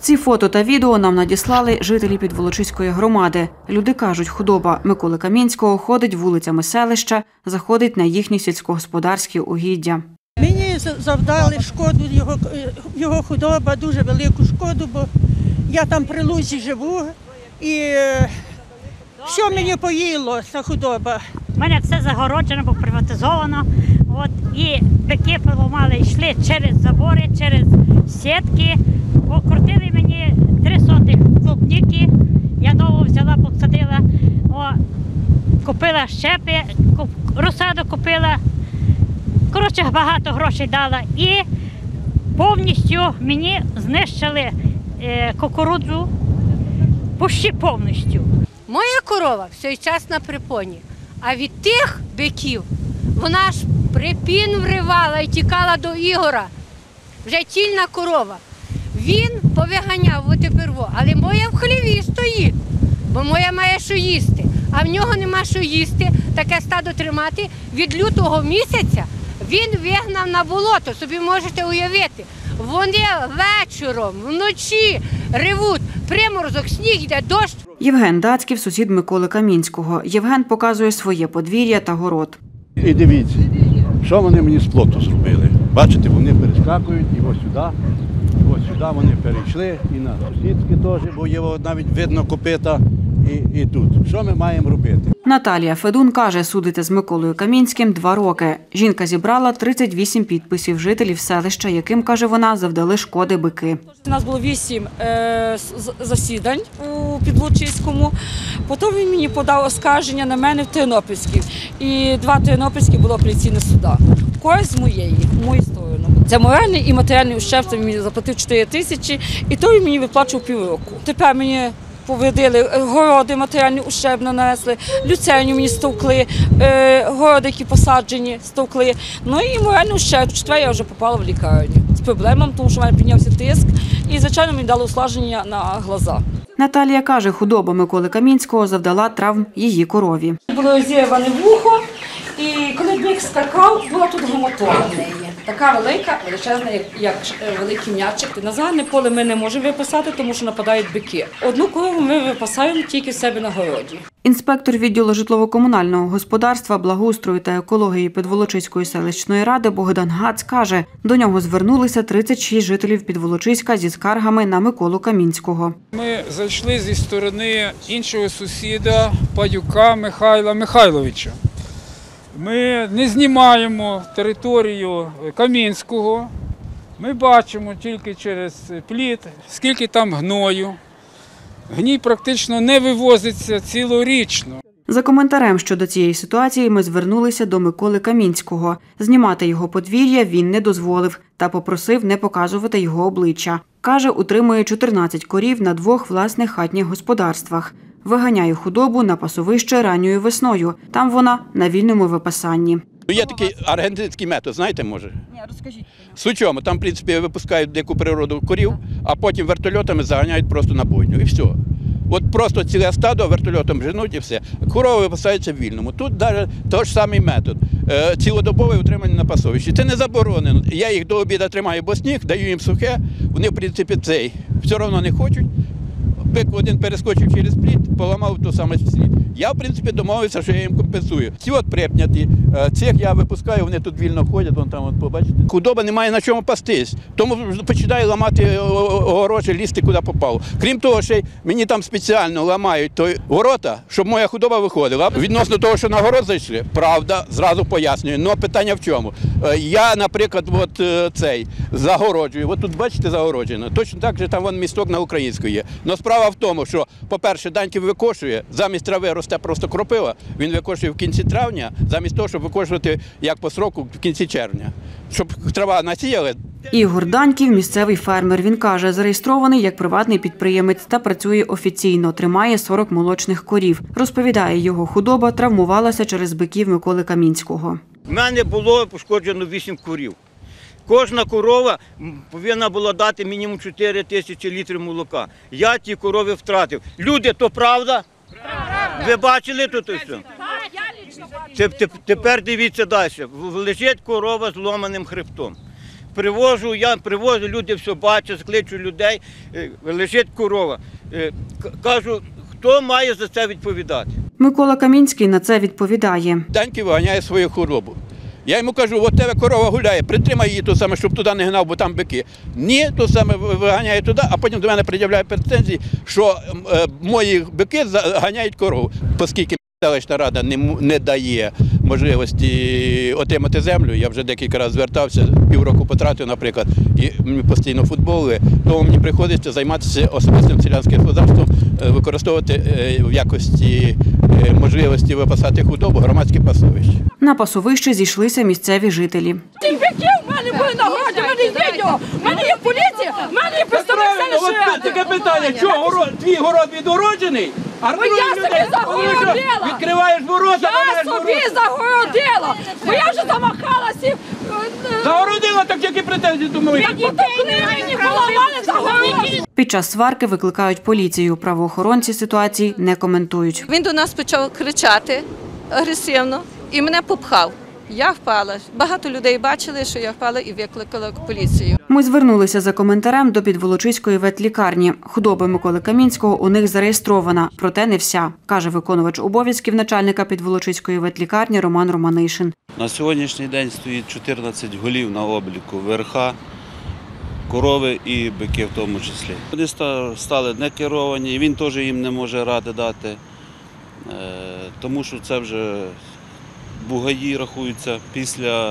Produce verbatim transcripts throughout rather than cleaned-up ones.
Ці фото та відео нам надіслали жителі Підволочиської громади. Люди кажуть, худоба Миколи Камінського ходить вулицями селища, заходить на їхні сільськогосподарські угіддя. Мені завдали шкоду, його, його худоба, дуже велику шкоду, бо я там при лузі живу і що мені поїло ця худоба. У мене все загороджено, бо приватизовано. От, і бики поламали, йшли через забори, через сітки. Покрутили мені три сотих клубніки, я нову взяла, посадила, о, купила щепи, розсаду купила, коротше, багато грошей дала. І повністю мені знищили е, кукурудзу, почти повністю. Моя корова все час на припоні, а від тих биків вона ж припін вривала і тікала до Ігора. Вже тільна корова. Він повиганяв, от тепер, але моя в хліві стоїть, бо моя має що їсти. А в нього нема що їсти, таке стадо тримати. Від лютого місяця він вигнав на болото, собі можете уявити. Вони вечором, вночі ревуть, приморозок, сніг йде, дощ. Євген Дацьків – сусід Миколи Камінського. Євген показує своє подвір'я та город. І дивіться, що вони мені з плоту зробили. Бачите, вони перескакують і ось сюди. Ось сюди вони перейшли і на сусідське теж, бо є навіть видно копита і, і тут. Що ми маємо робити? Наталія Федун каже, судити з Миколою Камінським два роки. Жінка зібрала тридцять вісім підписів жителів селища, яким, каже вона, завдали шкоди бики. У нас було вісім е, засідань у Підволочиському. Потім він мені подав оскарження на мене в Тернопільській. І два Тернопільські було апеляційне суда. Когось з моєї, в мою сторону. Це моральний і матеріальний ущерб, він мені заплатив чотири тисячі, і то він мені виплачував півроку. Тепер мені повредили, городи матеріальний ущерб нанесли, люцерню мені стовкли, е, городи, які посаджені, стовкли. Ну і моральний ущерб. Четвер я вже попала в лікарню з проблемами, тому що в мене піднявся тиск і, звичайно, мені дали усложнення на глаза. Наталія каже, худоба Миколи Камінського завдала травм її корові. Було зірване вухо, і коли бик скакав, була тут гематома в неї. Така велика, величезна, як, як великий м'ячик. На загальне поле ми не можемо випасати, тому що нападають бики. Одну корову ми випасаємо тільки в себе на городі. Інспектор відділу житлово-комунального господарства, благоустрою та екології Підволочиської селищної ради Богдан Гац каже, до нього звернулися тридцять шість жителів Підволочиська зі скаргами на Миколу Камінського. Ми зайшли зі сторони іншого сусіда, Падюка Михайла Михайловича. Ми не знімаємо територію Камінського, ми бачимо тільки через пліт, скільки там гною. Гній практично не вивозиться цілорічно. За коментарем щодо цієї ситуації ми звернулися до Миколи Камінського. Знімати його подвір'я він не дозволив та попросив не показувати його обличчя. Каже, утримує чотирнадцять корів на двох власних хатніх господарствах. Виганяє худобу на пасовище ранньою весною. Там вона на вільному випасанні. Є такий аргентинський метод, знаєте, може? Ні, розкажіть. Суть в чому? Там, в принципі, випускають дику природу корів, а потім вертольотами заганяють просто на бойню. І все. От просто ціле стадо вертольотом женуть і все. Корови випасаються в вільному. Тут навіть той ж самий метод. Цілодобове утримання на пасовищі. Це не заборонено. Я їх до обіду тримаю, бо сніг, даю їм сухе, вони, в принципі, цей. Все одно не хочуть. Бик один перескочив через пліт, поламав то саме слід. Я, в принципі, домовився, що я їм компенсую. Ці от припняті, цих я випускаю, вони тут вільно ходять, вон там, от, побачите. Худоба не має на чому пастись, тому починає ламати огорожі, лізти куди попав. Крім того, що мені там спеціально ламають той ворота, щоб моя худоба виходила. Відносно того, що на город зайшли, правда, зразу пояснюю. Але питання в чому? Я, наприклад, от цей, загороджую. От тут, бачите, загороджено. Точно так же там вон місток на українську є. Но справа в тому, що, по-перше, Даньків викошує, замість трави росте просто кропива, він викошує в кінці травня, замість того, щоб викошувати, як по сроку, в кінці червня. Щоб трава насіяли. Ігор Даньків – місцевий фермер. Він каже, зареєстрований як приватний підприємець та працює офіційно, тримає сорок молочних корів. Розповідає, його худоба травмувалася через биків Миколи Камінського. У мене було пошкоджено вісім корів. Кожна корова повинна була дати мінімум чотири тисячі літрів молока. Я ті корови втратив. Люди, то правда? Правда. Ви бачили тут все? Так, я лично бачила. Тепер дивіться далі. Лежить корова з ломаним хребтом. Привожу, я привожу, люди все бачать, кличу людей, е, лежить корова. Е, к- Кажу, хто має за це відповідати? Микола Камінський на це відповідає. Даньки виганяє свою хворобу. Я йому кажу, от тебе корова гуляє, притримай її то саме, щоб туди не гнав, бо там бики. Ні, то саме виганяє туди, а потім до мене пред'являє претензії, що е, мої бики ганяють корову. Оскільки селищна рада не, м- не дає можливості отримати землю, я вже декілька разів звертався, півроку потратив, наприклад, і ми постійно футболи, тому мені приходиться займатися особистим селянським господарством, е, використовувати е, в якості е, можливості випасати худобу громадські пасовища. На пасовище зійшлися місцеві жителі. Тих биків в мене були на городі, в мене є відео, в мене є поліція, в мене є представник селищної ради. Таке питання, чого город, твій город відгороджений, а Бо я собі загородила. відкриваєш ворота, Я собі загородила, бо я вже замахалася. загородила, так які претензії до моїх? Як потекли мені поламали загородила. Під час сварки викликають поліцію. Правоохоронці ситуації не коментують. Він до нас почав кричати агресивно і мене попхав. Я впала. Багато людей бачили, що я впала і викликала поліцію. Ми звернулися за коментарем до Підволочиської ветлікарні. Худоба Миколи Камінського у них зареєстрована, проте не вся, каже виконувач обов'язків начальника Підволочиської ветлікарні Роман Романишин. На сьогоднішній день стоїть чотирнадцять голів на обліку верха, корови і бики в тому числі. Вони ста- стали некеровані, і він теж їм не може ради дати, е, тому що це вже бугаї рахуються після е,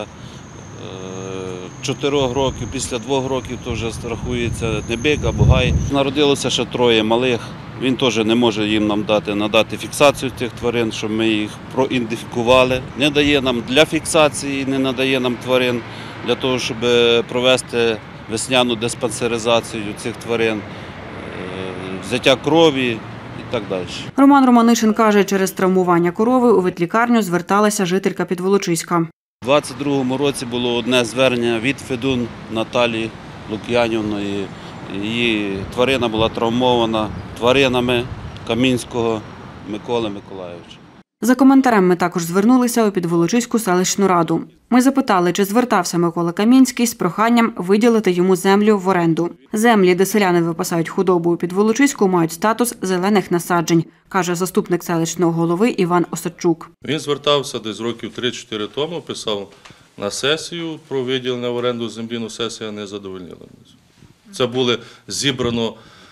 чотирьох років, після двох років то вже рахується не бик, а бугай. Народилося ще троє малих, він теж не може їм нам дати, надати фіксацію цих тварин, щоб ми їх проідентифікували. Не дає нам для фіксації, не надає нам тварин для того, щоб провести весняну диспансеризацію цих тварин, е, взяття крові і так далі. Роман Романишин каже, через травмування корови у ветлікарню зверталася жителька Підволочиська. У двадцять другому році було одне звернення від Федун Наталії Лук'янівної. Її тварина була травмована тваринами Камінського Миколи Миколайовича. За коментарем ми також звернулися у Підволочиську селищну раду. Ми запитали, чи звертався Микола Камінський з проханням виділити йому землю в оренду. Землі, де селяни випасають худобу у Підволочиську, мають статус зелених насаджень, каже заступник селищного голови Іван Осадчук. Він звертався десь років три-чотири тому, писав на сесію про виділення в оренду землі, але сесія не задовольнила. Це було зібрано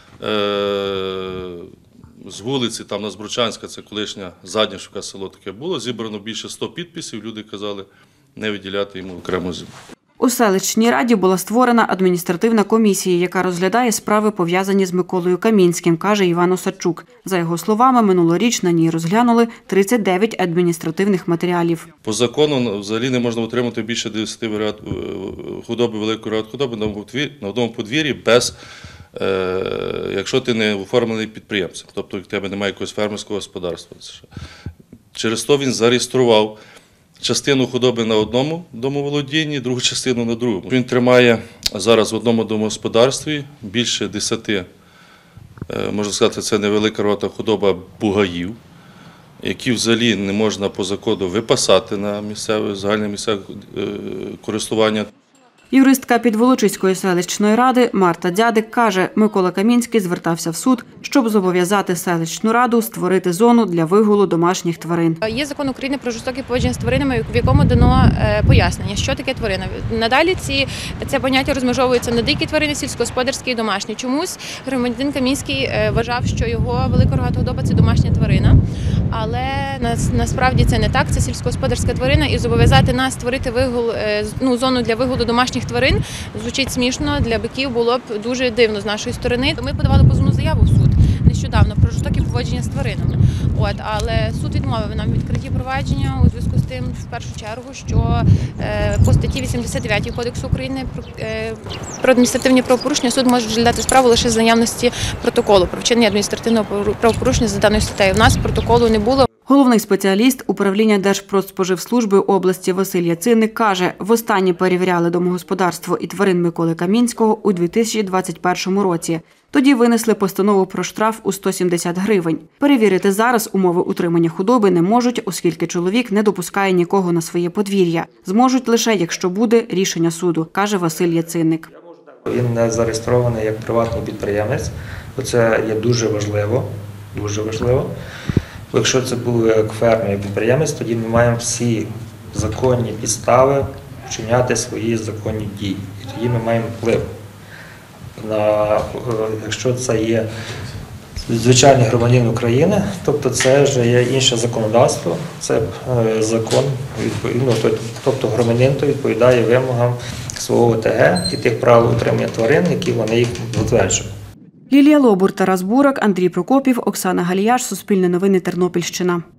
е- з вулиці, там на Збручанська, це колишня Заднішівка село таке було, зібрано більше ста підписів, люди казали не виділяти йому окрему землю. У селищній раді була створена адміністративна комісія, яка розглядає справи, пов'язані з Миколою Камінським, каже Іван Осадчук. За його словами, минулоріч на ній розглянули тридцять дев'ять адміністративних матеріалів. По закону взагалі не можна отримати більше десяти варіат худоби, великої варіат худоби на одному подвір'ї без, е, якщо ти не оформлений підприємцем, тобто в тебе немає якогось фермерського господарства. Через то він зареєстрував частину худоби на одному домоволодінні, другу частину на другому. Він тримає зараз в одному домогосподарстві більше десяти, можна сказати, це невелика рота худоба бугаїв, які взагалі не можна по закону випасати на місцеве, загальне місцеве користування. Юристка Підволочиської селищної ради Марта Дядик каже, Микола Камінський звертався в суд, щоб зобов'язати селищну раду створити зону для вигулу домашніх тварин. Є закон України про жорстоке поводження з тваринами, в якому дано пояснення, що таке тварина. Надалі ці, це поняття розмежовується на дикі тварини, сільськогосподарські і домашні. Чомусь громадянин Камінський вважав, що його велика рогата худоба – це домашня тварина. Але насправді це не так, це сільськогосподарська тварина, і зобов'язати нас створити вигул, ну, зону для вигулу домашніх тварин звучить смішно, для биків було б дуже дивно з нашої сторони. Ми подавали позовну заяву в суд нещодавно про жорстоке поводження з тваринами. От, але суд відмовив нам відкриті провадження у зв'язку з тим, в першу чергу, що е, по статті вісімдесят дев'ять Кодексу України про, е, про адміністративні правопорушення суд може розглядати справу лише з наявності протоколу про вчинення адміністративного правопорушення за даною статтею. У нас протоколу не було. Головний спеціаліст управління Держпродспоживслужби області Василь Яциник каже, востаннє перевіряли домогосподарство і тварин Миколи Камінського у дві тисячі двадцять першому році. Тоді винесли постанову про штраф у сто сімдесят гривень. Перевірити зараз умови утримання худоби не можуть, оскільки чоловік не допускає нікого на своє подвір'я. Зможуть лише, якщо буде рішення суду, каже Василь Яциник. Він не зареєстрований як приватний підприємець. Це є дуже важливо. Дуже важливо. Якщо це був як фермер підприємець, тоді ми маємо всі законні підстави вчиняти свої законні дії. І тоді ми маємо вплив. На, якщо це є звичайний громадянин України, тобто це вже є інше законодавство, це закон, відповідно, тобто громадянин то відповідає вимогам свого О Те Ге і тих правил утримання тварин, які вони їх затверджують. Лілія Лобур, Тарас Бурак, Андрій Прокопів, Оксана Галіяш, Суспільне новини, Тернопільщина.